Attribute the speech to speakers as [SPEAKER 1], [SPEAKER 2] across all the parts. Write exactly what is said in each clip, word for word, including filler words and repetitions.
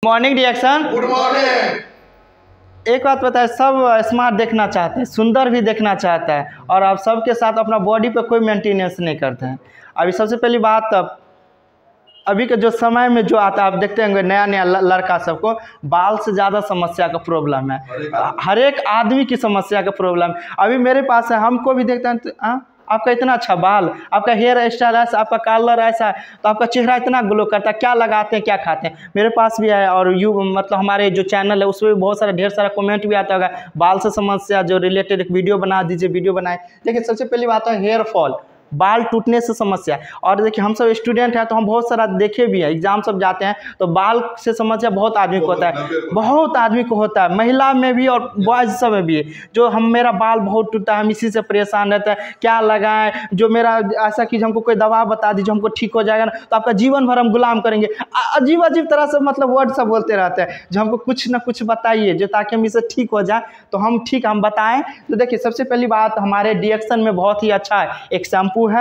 [SPEAKER 1] Morning reaction.
[SPEAKER 2] Good morning.
[SPEAKER 1] एक बात पता है, सब स्मार्ट देखना चाहते हैं, सुंदर भी देखना चाहता है, और आप सबके साथ अपना बॉडी पे कोई मेंटेनेंस नहीं करते हैं। अभी सबसे पहली बात, अभी के जो समय में जो आता है, आप देखते होंगे नया नया लड़का सबको बाल से ज़्यादा समस्या का प्रॉब्लम है। हर एक आदमी की समस्या का प्रॉब्लम अभी मेरे पास है। हमको भी देखते हैं, हाँ आपका इतना अच्छा बाल, आपका हेयर स्टाइल ऐसा, आपका कलर ऐसा है, तो आपका चेहरा इतना ग्लो करता है, क्या लगाते हैं, क्या खाते हैं। मेरे पास भी है, और यू मतलब हमारे जो चैनल है उसमें भी बहुत सारा ढेर सारा कमेंट भी आता होगा, बाल से समस्या जो रिलेटेड एक वीडियो बना दीजिए, वीडियो बनाए। देखिए सबसे पहली बात है हेयर फॉल, बाल टूटने से समस्या। और देखिए हम सब स्टूडेंट हैं तो हम बहुत सारा देखे भी हैं, एग्जाम सब जाते हैं तो बाल से समस्या बहुत आदमी को होता है, बहुत आदमी को होता है, महिला में भी और बॉयज सब में भी है। जो हम मेरा बाल बहुत टूटता है, हम इसी से परेशान रहते हैं, क्या लगाएं, जो मेरा ऐसा कि हमको कोई दवा बता दीजिए हमको ठीक हो जाएगा ना, तो आपका जीवन भर हम गुलाम करेंगे। अजीब अजीब तरह से मतलब वर्ड सब बोलते रहते हैं, जो हमको कुछ ना कुछ बताइए जो ताकि हम इसे ठीक हो जाए, तो हम ठीक हम बताएं। तो देखिए सबसे पहली बात, हमारे डिएक्शन में बहुत ही अच्छा है एक शैम्पू है,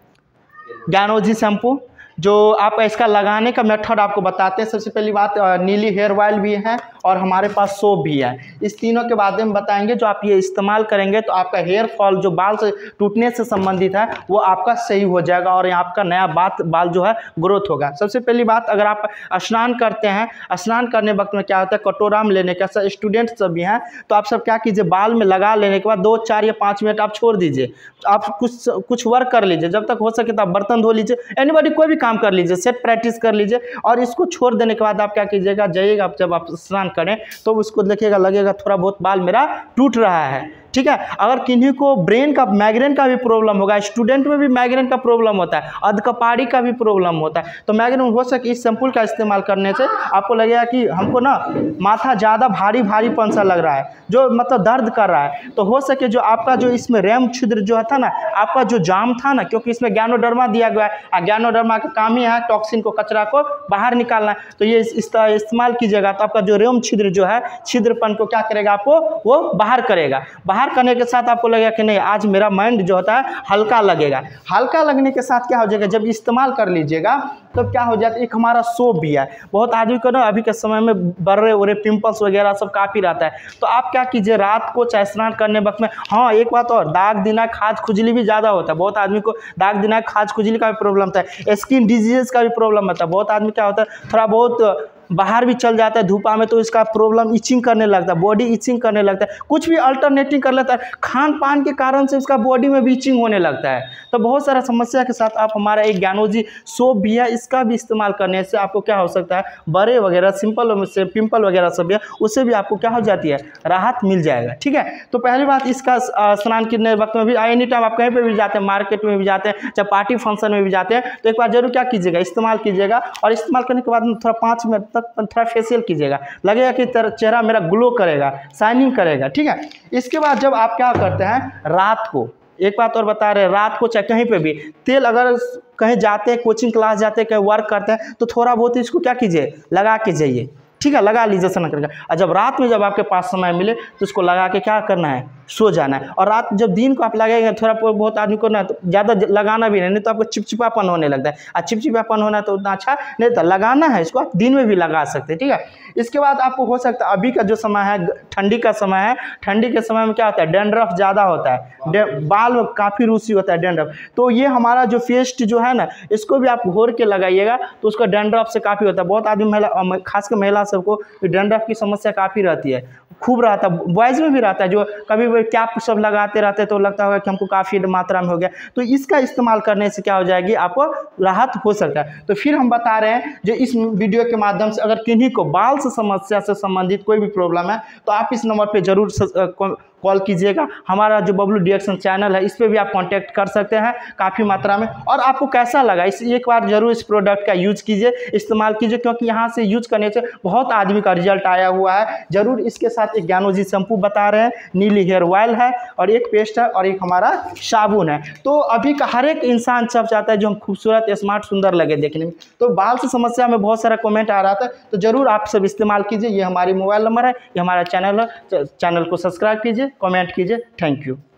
[SPEAKER 1] ज्ञानोजी शैम्पू, जो आप इसका लगाने का मेथड आपको बताते हैं। सबसे पहली बात, नीली हेयर ऑयल भी है और हमारे पास सोप भी है। इस तीनों के बारे में बताएंगे। जो आप ये इस्तेमाल करेंगे तो आपका हेयर फॉल जो बाल से टूटने से संबंधित है वो आपका सही हो जाएगा, और आपका नया बात बाल जो है ग्रोथ होगा। सबसे पहली बात, अगर आप स्नान करते हैं, स्नान करने वक्त में क्या होता है, कटोरा में लेने का, स्टूडेंट सब भी हैं तो आप सब क्या कीजिए, बाल में लगा लेने के बाद दो चार या पाँच मिनट आप छोड़ दीजिए। आप कुछ कुछ वर्क कर लीजिए, जब तक हो सके तो आप बर्तन धो लीजिए, एनीबॉडी कोई भी काम कर लीजिए, सेट प्रैक्टिस कर लीजिए। और इसको छोड़ देने के बाद आप क्या कीजिएगा, जाइएगा आप जब आप स्नान करें तो उसको देखिएगा, लगेगा थोड़ा बहुत बाल मेरा टूट रहा है, ठीक है। अगर किन्हीं को ब्रेन का माइग्रेन का भी प्रॉब्लम होगा, स्टूडेंट में भी माइग्रेन का प्रॉब्लम होता है, अधकपाड़ी का भी प्रॉब्लम होता है, तो माइग्रेन हो सके इस शैम्पू का इस्तेमाल करने से आपको लगेगा कि हमको ना माथा ज़्यादा भारी भारीपन सा लग रहा है, जो मतलब दर्द कर रहा है, तो हो सके जो आपका जो इसमें रैम छिद्र जो था ना, आपका जो जाम था ना, क्योंकि इसमें ज्ञानोडर्मा दिया गया है, और ज्ञानोडर्मा का काम ही है टॉक्सिन को, कचरा को बाहर निकालना है। तो ये इस्तेमाल कीजिएगा तो आपका जो रेम छिद्र जो है, छिद्रपन को क्या करेगा, आपको वो बाहर करेगा। बाहर करने के साथ आपको लगेगा कि नहीं आज मेरा माइंड जो होता है हल्का लगेगा। हल्का लगने के साथ क्या हो जाएगा, जब इस्तेमाल कर लीजिएगा तो क्या हो जाता है, एक हमारा सोप भी है। बहुत आदमी को ना अभी के समय में बर्रे उरे पिंपल्स वगैरह सब काफ़ी रहता है, तो आप क्या कीजिए, रात को चाहे स्नान करने वक्त में, हाँ एक बात और, दाग दिनाक खाज खुजली भी ज़्यादा होता है। बहुत आदमी को दाग दिनाक खाज खुजली का भी प्रॉब्लम होता है, स्किन डिजीज़ का भी प्रॉब्लम होता है। बहुत आदमी क्या होता है, थोड़ा बहुत बाहर भी चल जाता है धूपा में तो इसका प्रॉब्लम इचिंग करने लगता है, बॉडी इचिंग करने लगता है, कुछ भी अल्टरनेटिव कर लेता है, खान पान के कारण से उसका बॉडी में भी इचिंग होने लगता है। तो बहुत सारा समस्या के साथ आप हमारा एक ज्ञानोजी सोप भी है, इसका भी इस्तेमाल करने से आपको क्या हो सकता है, बड़े वगैरह सिंपल से पिंपल वगैरह सब भी है, उससे भी आपको क्या हो जाती है, राहत मिल जाएगा, ठीक है। तो पहली बात, इसका स्नान करने वक्त में भी, एनी टाइम आप कहीं पर भी जाते हैं, मार्केट में भी जाते हैं, चाहे पार्टी फंक्शन में भी जाते हैं, तो एक बार जरूर क्या कीजिएगा, इस्तेमाल कीजिएगा। और इस्तेमाल करने के बाद थोड़ा पाँच मिनट तक थोड़ा फेशियल कीजिएगा, लगेगा कि चेहरा मेरा ग्लो करेगा, शाइनिंग करेगा, ठीक है। इसके बाद जब आप क्या करते हैं, रात को एक बात और बता रहे हैं, रात को चाहे कहीं पे भी तेल, अगर कहीं जाते हैं, कोचिंग क्लास जाते हैं, कहीं वर्क करते हैं, तो थोड़ा बहुत इसको क्या कीजिए, लगा के जाइए, ठीक है, लगा लीजिए स्नान करके। और जब रात में जब आपके पास समय मिले तो उसको लगा के क्या करना है, सो जाना है। और रात जब दिन को आप लगाएंगे, थोड़ा बहुत आदमी को ना तो ज़्यादा लगाना भी नहीं, नहीं तो आपको चिपचिपापन होने लगता है, और चिपचिपापन होना तो उतना अच्छा नहीं, तो लगाना है इसको, आप दिन में भी लगा सकते हैं, ठीक है। इसके बाद आपको हो सकता है, अभी का जो समय है ठंडी का समय है, ठंडी के समय में क्या होता है, डैंड्रफ ज़्यादा होता है, बाल में काफ़ी रूसी होता है डैंड्रफ, तो ये हमारा जो पेस्ट जो है ना, इसको भी आप घोर के लगाइएगा तो उसका डैंड्रफ से काफ़ी होता है। बहुत आदमी महिला, खासकर महिला सबको डैंड्रफ की समस्या काफ़ी रहती है, खूब रहता है, बॉयज़ में भी रहता है, जो कभी भी कैप सब लगाते रहते हैं तो लगता होगा कि हमको काफ़ी मात्रा में हो गया, तो इसका इस्तेमाल करने से क्या हो जाएगी, आपको राहत हो सकता है। तो फिर हम बता रहे हैं, जो इस वीडियो के माध्यम से अगर किन्हीं को बाल से समस्या से संबंधित कोई भी प्रॉब्लम है तो आप इस नंबर पे जरूर कॉल कीजिएगा। हमारा जो बबलू डिएक्शन चैनल है इस पर भी आप कांटेक्ट कर सकते हैं काफ़ी मात्रा में। और आपको कैसा लगा, इस एक बार जरूर इस प्रोडक्ट का यूज कीजिए, इस्तेमाल कीजिए, क्योंकि यहाँ से यूज करने से बहुत आदमी का रिजल्ट आया हुआ है। जरूर इसके साथ एक ज्ञानोजी शैम्पू बता रहे हैं, नीली हेयर ऑयल है, और एक पेस्ट है, और एक हमारा साबुन है। तो अभी का हर एक इंसान सब चाहता है जो हम खूबसूरत स्मार्ट सुंदर लगे देखने में, तो बाल से समस्या में बहुत सारा कमेंट आ रहा था, तो जरूर आप सब इस्तेमाल कीजिए। ये हमारी मोबाइल नंबर है, ये हमारा चैनल है, चैनल को सब्सक्राइब कीजिए, कमेंट कीजिए। Thank you.